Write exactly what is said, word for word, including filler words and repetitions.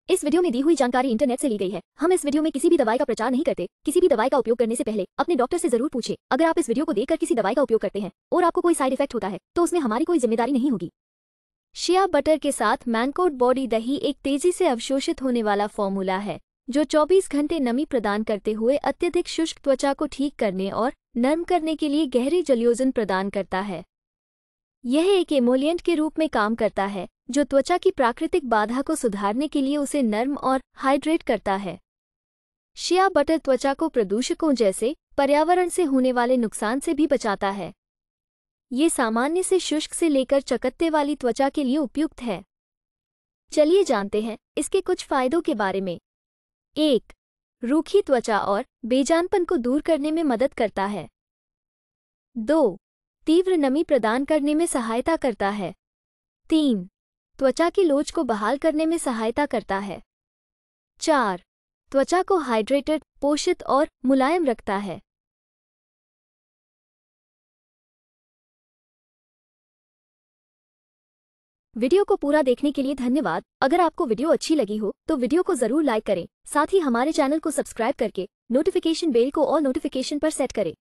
इस वीडियो में दी हुई जानकारी इंटरनेट से ली गई है। हम इस वीडियो में किसी भी दवाई का प्रचार नहीं करते। किसी भी दवाई का उपयोग करने से पहले अपने डॉक्टर से जरूर पूछें। अगर आप इस वीडियो को देखकर किसी दवाई का उपयोग करते हैं और आपको कोई साइड इफेक्ट होता है तो उसमें हमारी कोई जिम्मेदारी नहीं होगी। शिया बटर के साथ मैनकोड बॉडी दही एक तेजी से अवशोषित होने वाला फॉर्मूला है जो चौबीस घंटे नमी प्रदान करते हुए अत्यधिक शुष्क त्वचा को ठीक करने और नर्म करने के लिए गहरी जलयोजन प्रदान करता है। यह एक एमोलिएंट के रूप में काम करता है जो त्वचा की प्राकृतिक बाधा को सुधारने के लिए उसे नर्म और हाइड्रेट करता है। शिया बटर त्वचा को प्रदूषकों जैसे पर्यावरण से होने वाले नुकसान से भी बचाता है। ये सामान्य से शुष्क से लेकर चकत्ते वाली त्वचा के लिए उपयुक्त है। चलिए जानते हैं इसके कुछ फायदों के बारे में। एक, रूखी त्वचा और बेजानपन को दूर करने में मदद करता है। दो, तीव्र नमी प्रदान करने में सहायता करता है। तीन, त्वचा की लोच को बहाल करने में सहायता करता है। चार, त्वचा को हाइड्रेटेड, पोषित और मुलायम रखता है। वीडियो को पूरा देखने के लिए धन्यवाद। अगर आपको वीडियो अच्छी लगी हो तो वीडियो को जरूर लाइक करें। साथ ही हमारे चैनल को सब्सक्राइब करके नोटिफिकेशन बेल को ऑल नोटिफिकेशन पर सेट करें।